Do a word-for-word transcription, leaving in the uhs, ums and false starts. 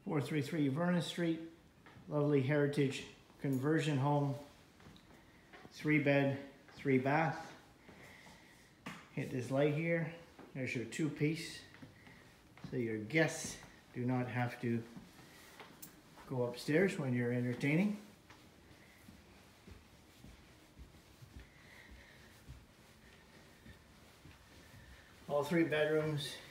four thirty-three Vernon Street, lovely heritage conversion home, three bed, three bath. Hit this light here, there's your two piece, so your guests do not have to go upstairs when you're entertaining. All three bedrooms